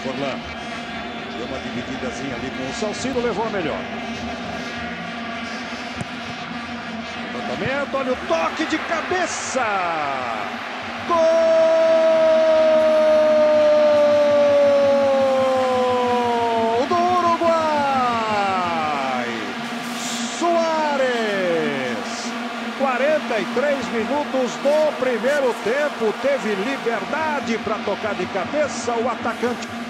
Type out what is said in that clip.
Forlan. Deu uma divididazinha ali com o Salcino, levou a melhor. Levantamento, olha o toque de cabeça. Gol do Uruguai. Suárez. 43 minutos do primeiro tempo. Teve liberdade para tocar de cabeça o atacante.